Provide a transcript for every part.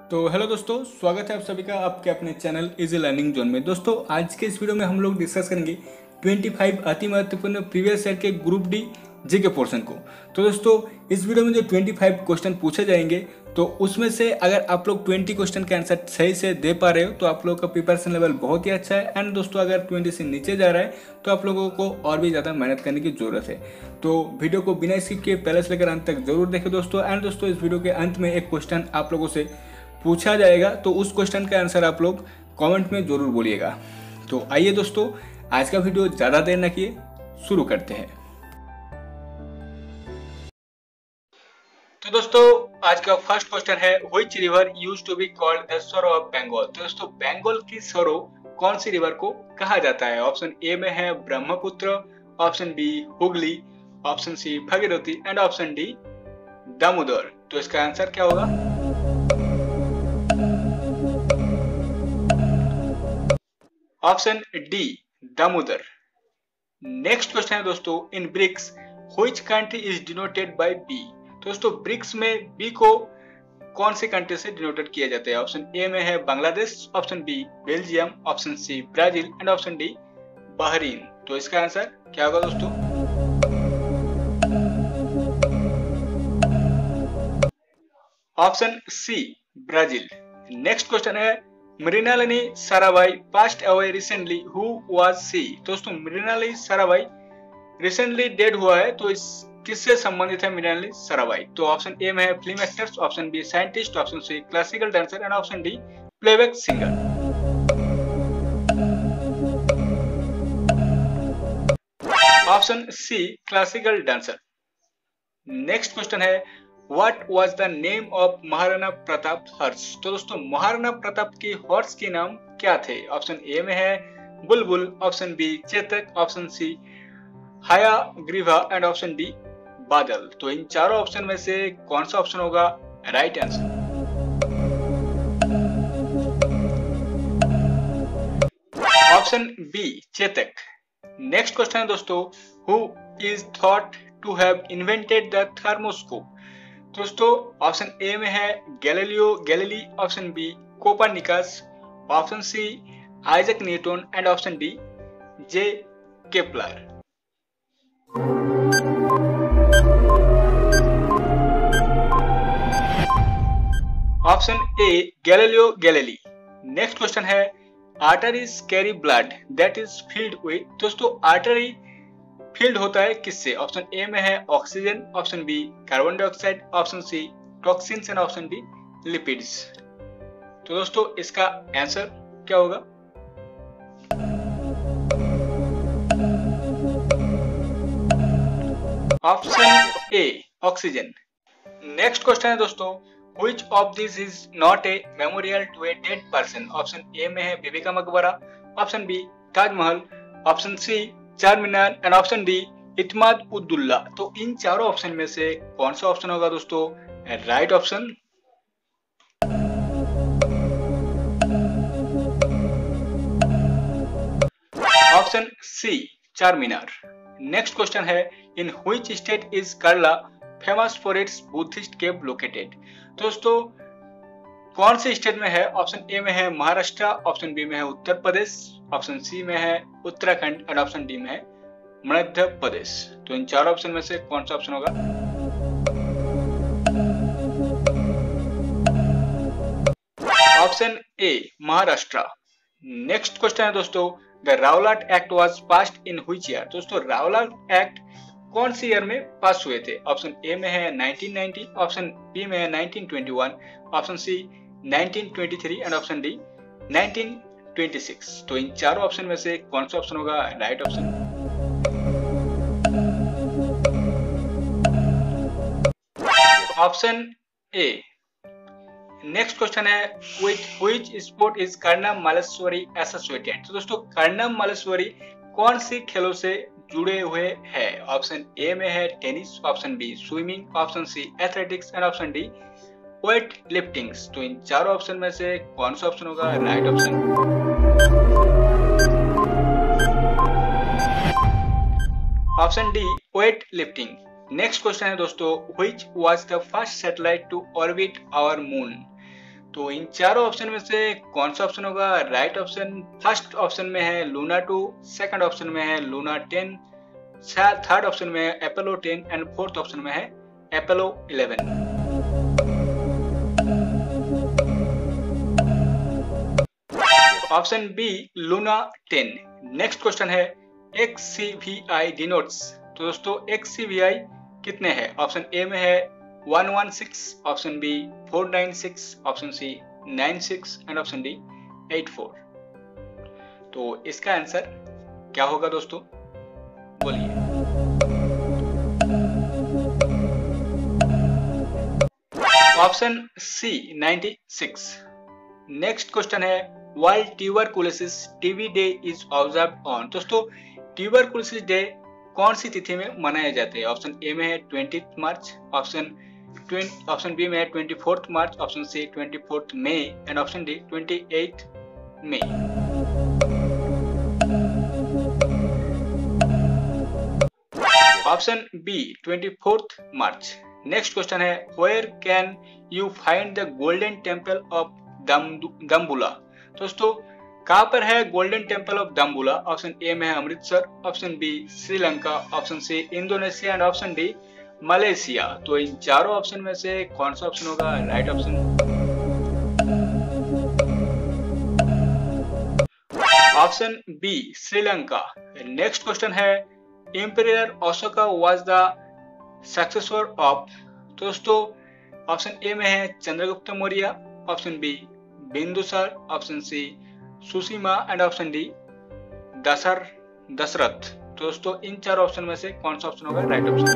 तो हेलो दोस्तों, स्वागत है आप सभी का आपके अपने चैनल इजी लर्निंग जोन में। दोस्तों आज के इस वीडियो में हम लोग डिस्कस करेंगे 25 अति महत्वपूर्ण प्रीवियस ईयर के group D G K portion को। तो दोस्तों इस वीडियो में जो 25 क्वेश्चन पूछे जाएंगे तो उसमें से अगर आप लोग 20 क्वेश्चन के आंसर सही से दे पा रहे हो तो आप लोगों का प्रिपरेशन लेवल बहुत ही अच्छा है। एंड दोस्तों अगर 20 से नीचे जा रहा है तो आप लोगों को और भी ज़्यादा मेहनत करने की जरूरत है। तो वीडियो को बिना स्किप किए पहले से लेकर अंत तक जरूर देखें दोस्तों। एंड दोस्तों इस वीडियो के अंत में एक क्वेश्चन आप लोगों से पूछा जाएगा तो उस क्वेश्चन का आंसर आप लोग कमेंट में जरूर बोलिएगा। तो आइए दोस्तों आज का वीडियो ज़्यादा देर न किए शुरू करते हैं। तो दोस्तों आज का फर्स्ट क्वेश्चन है which river used to be called the sorrow of Bengal. तो दोस्तों बंगाल की सरो कौन सी रिवर को कहा जाता है? ऑप्शन ए में है Brahmaputra, option B Hooghly, option C Bhagirathi and option D Damodar. तो इसका आंसर क्या होगा? Option D Damodar. Next question है दोस्तों in BRICS which country is denoted by B. दोस्तों ब्रिक्स में बी को कौन से कंट्री से डिनोटेड किया जाता है? ऑप्शन ए में है Bangladesh, option B Belgium, option C Brazil and option D Bahrain. तो इसका आंसर क्या होगा दोस्तों? Option C Brazil. Next question है Mrinalini Sarabhai passed away recently who was C. दोस्तों मृणालिनी साराभाई रिसेंटली डेड हुआ है तो इस किससे संबंधित है मृणालिनी साराभाई? तो ऑप्शन ए में है film actors, option B scientist, option C classical dancer and option D playback singer. Option C classical dancer. Next question है What was the name of Maharana Pratap horse. तो दोस्तों महाराणा प्रताप की हॉर्स के नाम क्या थे? ऑप्शन ए में है Bulbul, option B Chetak, option C Haya Griva and option D बादल। तो इन चारों ऑप्शन में से कौन सा ऑप्शन होगा right answer? Option B Chetak. Next question है दोस्तों who is thought to have invented the thermoscope. दोस्तों ऑप्शन ए में है Galileo Galilei, option B Copernicus, option C Isaac Newton and option D J Kepler. Option A Galileo Galilei. Next question है arteries carry blood that is filled with. दोस्तों artery filled होता है किससे? Option A में है oxygen, option B carbon dioxide, option C toxins and option D lipids. तो दोस्तों इसका आंसर क्या होगा? Option A oxygen. Next question है दोस्तों which of this is not a memorial to a dead person. Option A में है Bibi ka Maqbara, option B Taj Mahal, option C Char Minar and option D Itmad Uddaulah. तो इन चारों ऑप्शन में से कौन सा ऑप्शन होगा दोस्तों right option? Option C Char मीनार। नेक्स्ट क्वेश्चन है in which state is Kerala famous for its Buddhist cave located. दोस्तों कौन से स्टेट में है? ऑप्शन ए में है महाराष्ट्र, ऑप्शन बी में है उत्तर प्रदेश, ऑप्शन सी में है उत्तराखंड एंड ऑप्शन डी में है मध्य प्रदेश। तो इन चार ऑप्शन में से कौन सा ऑप्शन होगा? Option A Maharashtra. Next question है दोस्तों the Rowlatt Act was passed in which year. दोस्तों रावलाट एक्ट कौन सी ईयर में पास हुए थे? ऑप्शन ए में है 1990, ऑप्शन बी में है 1921, option C 1923 and option D 1926। तो इन चारों ऑप्शन में से कौन सा ऑप्शन होगा right option? Option A. Next question है which sport is Karnam Malleswari associated. तो दोस्तों कर्णम मालेश्वरी कौन सी खेलों से जुड़े हुए हैं? ऑप्शन ए में है tennis, option B swimming, option C athletics and option D weight liftings. तो इन चारों ऑप्शन में से कौन सा ऑप्शन होगा right option? Option D weight lifting. Next question है दोस्तों which was the first satellite to orbit our moon. तो इन चारों ऑप्शन में से कौन सा ऑप्शन होगा राइट ऑप्शन? फर्स्ट ऑप्शन में है लूना 2, सेकंड ऑप्शन में है लूना 10, थर्ड ऑप्शन में है अपोलो 10 एंड फोर्थ ऑप्शन में है Apollo 11। Option B Luna 10। Next question है XCVI डिनोट्स। तो दोस्तों XCVI कितने हैं? ऑप्शन ए में है 116, option B 496, option C 96 and option D 84। तो इसका आंसर क्या होगा दोस्तों, बोलिए। Option C 96। नेक्स्ट क्वेश्चन है world tuberculosis TB day is observed on. दोस्तों ट्यूबरकुलोसिस डे कौन सी तिथि में मनाए जाते हैं? ऑप्शन ए में है 20 मार्च, ऑप्शन बी में है 24 मार्च, ऑप्शन सी 24 मई एंड ऑप्शन डी 28 मई। Option B 24 March. Next question है where can you find the golden temple of Dambulla. दोस्तों कहां पर है golden temple of Dambulla? Option A में है Amritsar, option B Sri Lanka, option C Indonesia and option D Malaysia. तो इन चारों ऑप्शन में से कौन सा ऑप्शन होगा right option? Option B Sri Lanka. Next question है emperor Ashoka was the successor of. दोस्तों ऑप्शन ए में है Chandragupta Maurya, option B Bindusara, option C Susima and option D Dasharatha. तो दोस्तों इन चार ऑप्शन में से कौन सा ऑप्शन होगा right option?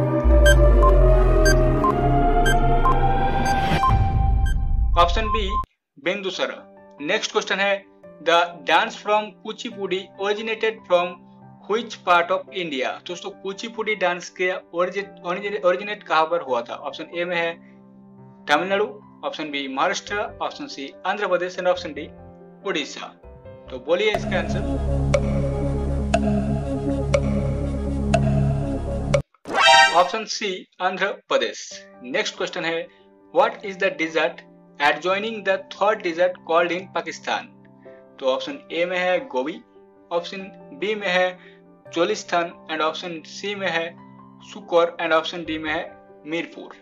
Option B Bindusara. Next question है the dance from Kuchipudi originated from which part of India. दोस्तों कुचिपुड़ी डांस के ओरिजिनेट कहां पर हुआ था? ऑप्शन ए में है Tamil Nadu, option B Maharashtra, option C Andhra Pradesh and option D Orissa. तो बोलिए इसका answer. Option C Andhra Pradesh. Next question है what is the desert adjoining the Thar desert called in Pakistan. तो ऑप्शन ए में है गोबी, ऑप्शन बी में है चोलिस्तान एंड ऑप्शन सी में है सुकोर एंड ऑप्शन डी में है Mirpur.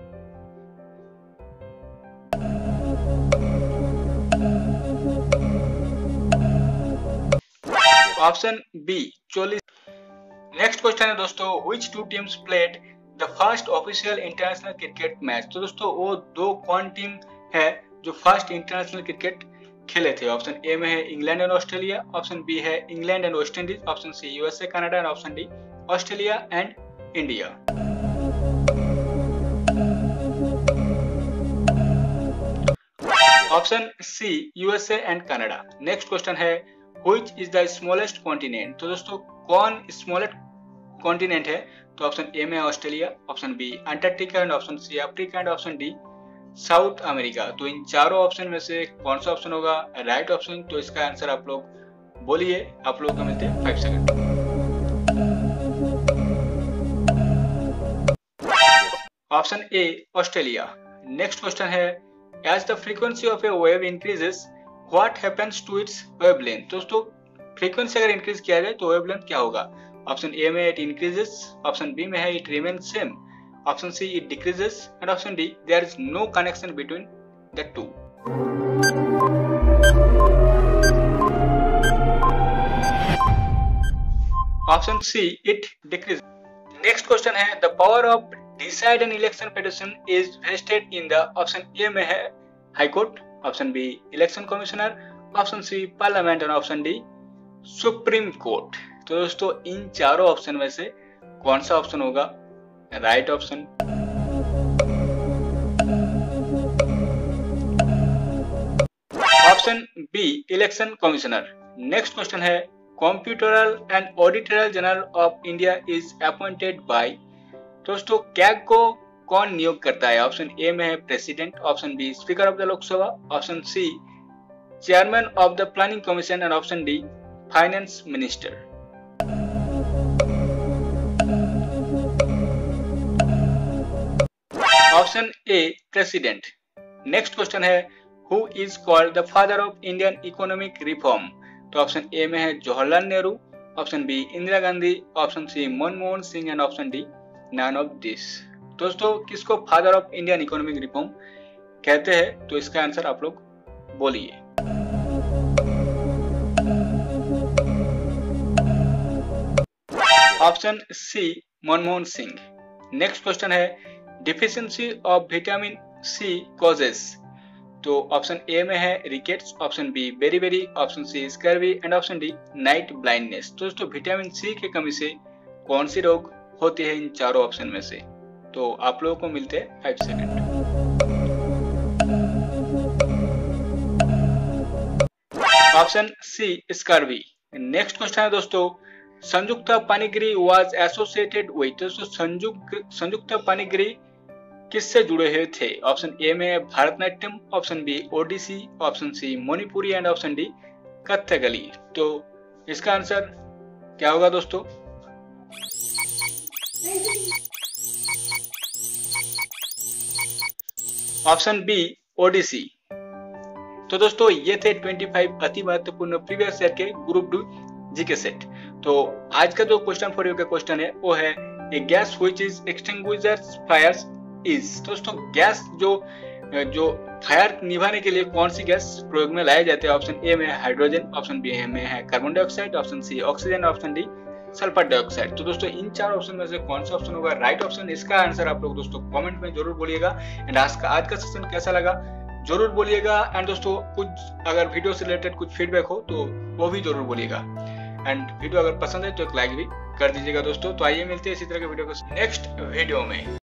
Option B 40। Next question है दोस्तों which two teams played the first official international cricket match. तो दोस्तों वो दो कौन टीम है जो फर्स्ट इंटरनेशनल क्रिकेट खेले थे? ऑप्शन ए में है England and Australia, option B है England and West Indies, option C USA Canada and option D Australia and India. Option C USA and Canada. Next question है which is the smallest continent. तो दोस्तों कौन smallest continent है? तो option A में Australia, option B Antarctica and option C Africa and option D South America. तो इन चारों ऑप्शन में से कौन सा ऑप्शन होगा राइट ऑप्शन? तो इसका आंसर आप लोग बोलिए। आप लोग को मिलते हैं 5 second. Option A Australia. Next question है as the frequency of a wave increases what happens to its wavelength. दोस्तों फ्रीक्वेंसी अगर इंक्रीज किया जाए तो वेवलेंथ क्या होगा? ऑप्शन ए में इट इंक्रीजेस, ऑप्शन बी में है it remains same, option C it decreases and option D there is no connection between the two. Option C it decrease. Next question है the power of decide an election petition is vested in the. Option A में है high court, option B election commissioner, option C parliament and option D supreme court. तो दोस्तों इन चारों option में से कौन सा ऑप्शन होगा right option? Option B election commissioner. Next question है comptroller and auditor general of India is appointed by. दोस्तों कैग को कौन नियोग करता है? ऑप्शन ए में है president, option B speaker of the Lok Sabha, option C chairman of the planning commission and option D finance minister. Option A president. Next question है who is called the father of Indian economic reform? तो option A में है Jawaharlal Nehru, option B Indira Gandhi, option C Manmohan Singh and option D none of this. दोस्तों किसको father of Indian economic reform कहते हैं? तो इसका आंसर आप लोग बोलिए। Option C Manmohan Singh. Next question है deficiency of vitamin C causes. तो ऑप्शन ए में है rickets, option B beri, option C scurvy and option D night blindness. दोस्तों विटामिन सी की कमी से कौन सी रोग होती है इन चारों ऑप्शन में से? तो आप लोगों को मिलते हैं 5 second. Option C scurvy. Next question है दोस्तों संयुक्त पाणिग्री वाज एसोसिएटेड विद। दोस्तों संयुक्त पाणिग्री किससे जुड़े हुए थे? ऑप्शन ए में Bharatanatyam, option B Odissi, option C Manipuri and option D Kathakali. तो इसका आंसर क्या होगा दोस्तों? Option B Odissi. तो दोस्तों ये थे 25 अति महत्वपूर्ण प्रीवियस ईयर के ग्रुप डी जीके सेट। तो आज का जो क्वेश्चन फॉर यू का क्वेश्चन है वो है a gas which is extinguishers fires is. दोस्तों गैस जो फायर निभाने के लिए कौन सी गैस प्रयोग में लाए जाते हैं? ऑप्शन ए में हाइड्रोजन, ऑप्शन बी में है carbon dioxide, option C oxygen, option D sulphur dioxide. तो दोस्तों इन चार ऑप्शन में से कौन सा ऑप्शन होगा राइट ऑप्शन? इसका आंसर आप लोग दोस्तों कमेंट में जरूर बोलिएगा। एंड आज का सेशन कैसा लगा जरूर बोलिएगा। एंड दोस्तों कुछ अगर वीडियो से रिलेटेड कुछ फीडबैक हो तो वो भी जरूर बोलिएगा। एंड वीडियो अगर पसंद है तो एक लाइक भी कर दीजिएगा दोस्तों। तो आइए मिलते हैं इसी तरह के वीडियो को नेक्स्ट वीडियो में।